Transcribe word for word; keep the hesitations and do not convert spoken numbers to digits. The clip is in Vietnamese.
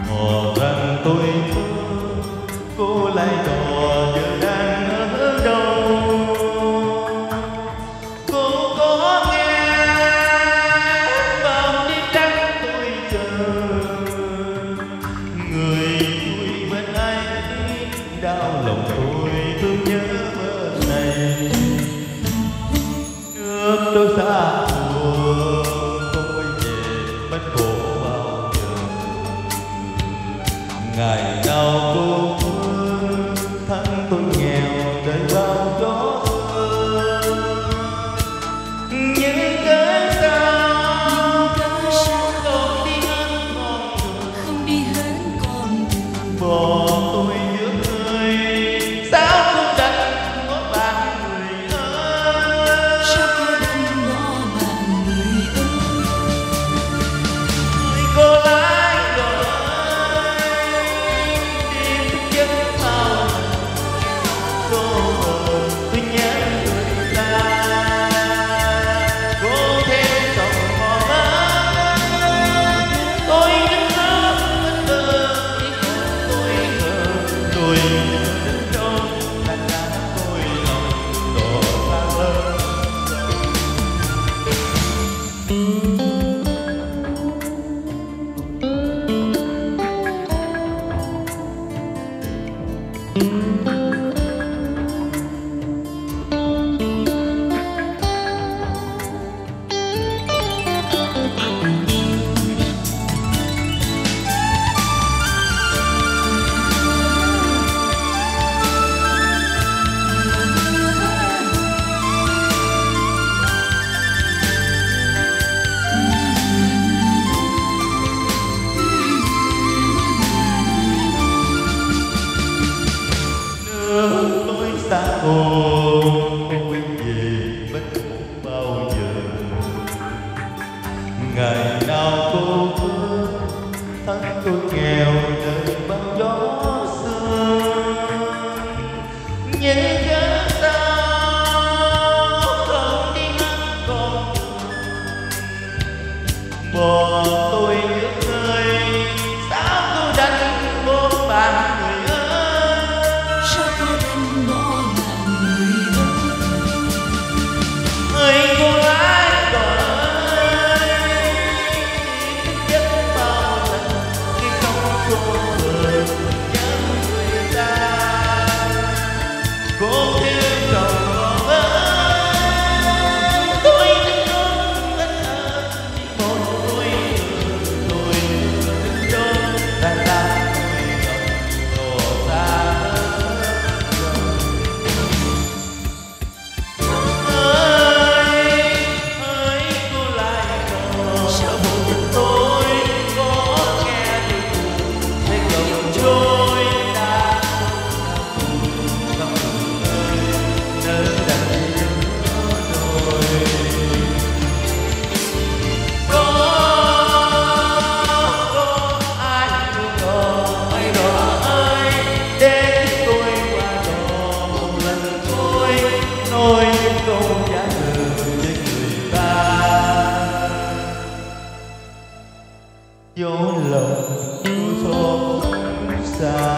Mò rằng tôi thương cô lại đò giờ đang ở đâu. Cô có nghe bao đêm trắng tôi chờ người vui bên anh, đau lòng tôi thương nhớ bên này. Nước đôi xa buồn không quay về bất khổ bao giờ. Ngày nào cô thương thân tôi nghèo đời bao gió những cơn sao không đi hết con đường, không đi hết con đường. bỏ tôi giữa người sao cô đành có bạn người ơi. Sao cô đành bỏ bạn người ơi. Người cô lái rồi đi thức giấc thao cô buồn tôi nhớ người ta. Cô thêm dòng mò mắt tôi đứng nước mất mơ đi không tôi ngờ tôi đến đâu là đã tôi lòng đổ xa lơ. Tôi xa cô không quay về bất khổ bao giờ. Ngày nào cô thương thân tôi nghèo đời bao gió sương những cơn sao không đi hết con đường. Bỏ tôi giữa người sao cô đành vô bạn người ơi. Sao cô đành bỏ bạn người ơi. Người cô lái gọi thức giấc bao lần khi không cô vừa nhớ người ta. Cô thương chồng con ơi tôi đứng luôn vẫn ở một tôi tôi đứng chốn đang đang tôi đổ xa. Tôi không trả lời với người ta dối lòng tôi xót xa.